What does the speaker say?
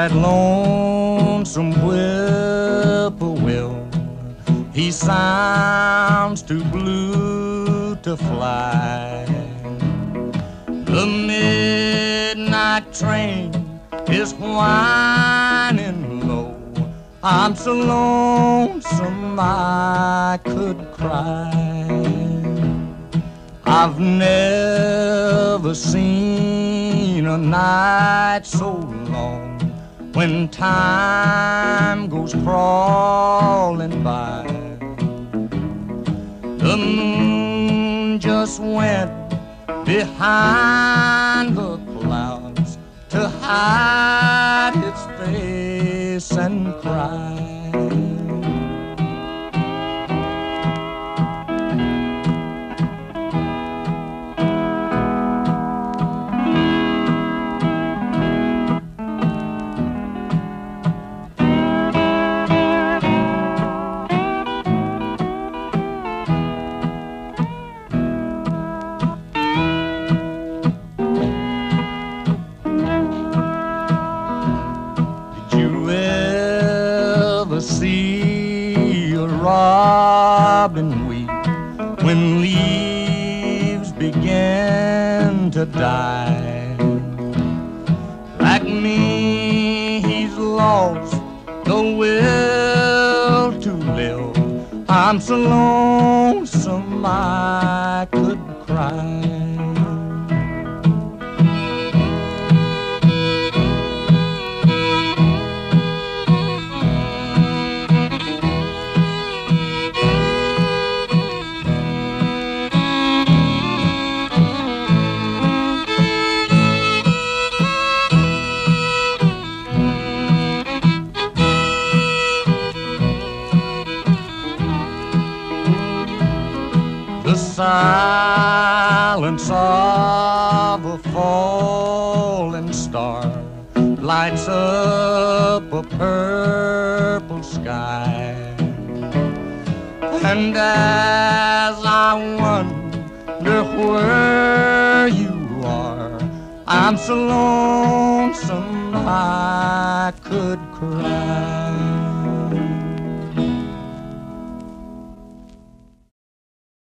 that lonesome whippoorwill, he sounds too blue to fly. The midnight train is whining low. I'm so lonesome I could cry. I've never seen a night so long when time goes crawling by. The moon just went behind the clouds to hide its face and cry. See a robin weep when leaves begin to die. Like me, he's lost the will to live. I'm so lonesome I could cry. The silence of a falling star lights up a purple sky. And as I wonder where you are, I'm so lonesome I could cry.